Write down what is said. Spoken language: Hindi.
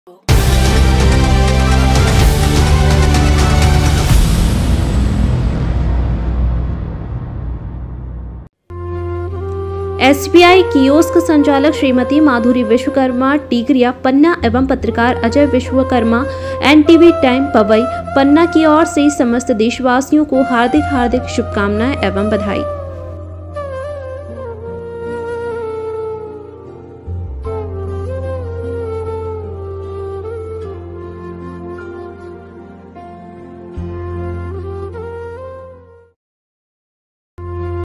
SBI कियोस्क संचालक श्रीमती माधुरी विश्वकर्मा टीकरिया पन्ना एवं पत्रकार अजय विश्वकर्मा NTV टाइम पवई पन्ना की ओर से समस्त देशवासियों को हार्दिक शुभकामनाएं एवं बधाई।